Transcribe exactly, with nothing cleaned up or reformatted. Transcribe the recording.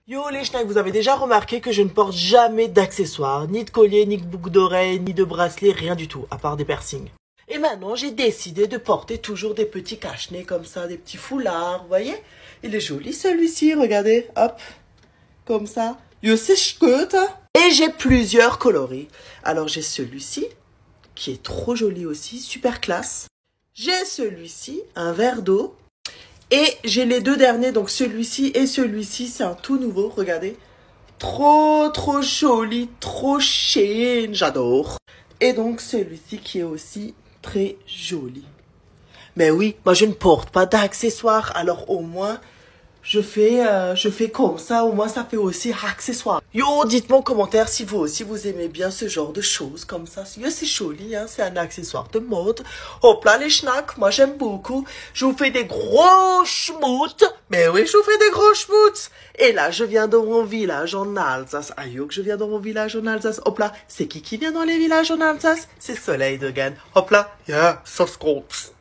Yo les schnacks, vous avez déjà remarqué que je ne porte jamais d'accessoires, ni de collier, ni de boucle d'oreille, ni de bracelet, rien du tout, à part des piercings. Et maintenant, j'ai décidé de porter toujours des petits cache-nez comme ça, des petits foulards, vous voyez? Il est joli celui-ci, regardez, hop, comme ça. Yo, c'est chouette. Et j'ai plusieurs coloris. Alors j'ai celui-ci, qui est trop joli aussi, super classe. J'ai celui-ci, un verre d'eau. Et j'ai les deux derniers, donc celui-ci et celui-ci, c'est un tout nouveau, regardez. Trop, trop joli, trop chic, j'adore. Et donc celui-ci qui est aussi très joli. Mais oui, moi je ne porte pas d'accessoires, alors au moins je fais, euh, je fais comme ça, au moins ça fait aussi accessoire. Yo, dites-moi en commentaire si vous aussi vous aimez bien ce genre de choses comme ça. Yo, c'est joli, hein, c'est un accessoire de mode. Hop là les schnacks, moi j'aime beaucoup. Je vous fais des gros schmoutes. Mais oui, je vous fais des gros schmoutes. Et là, je viens dans mon village en Alsace. Ah yo, que je viens dans mon village en Alsace. Hop là, c'est qui qui vient dans les villages en Alsace? C'est Soleil de Gann. Hop là, yeah, ça se compte.